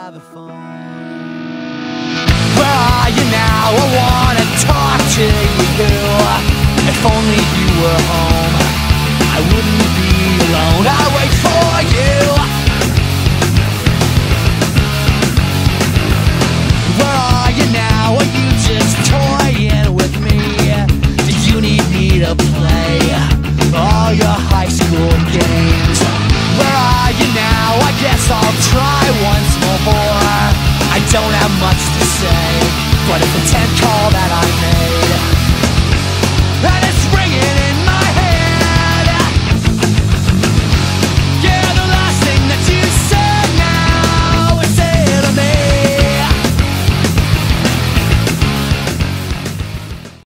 by the phone. Where are you now? I wanna talk to you. If only you were home, I wouldn't be alone. I wait for you. Where are you now? Are you just toying with me? Do you need me to play all your high school games? Where are you now? I guess I'll try once more. I don't have much to say, but it's a 10 call that I made, and it's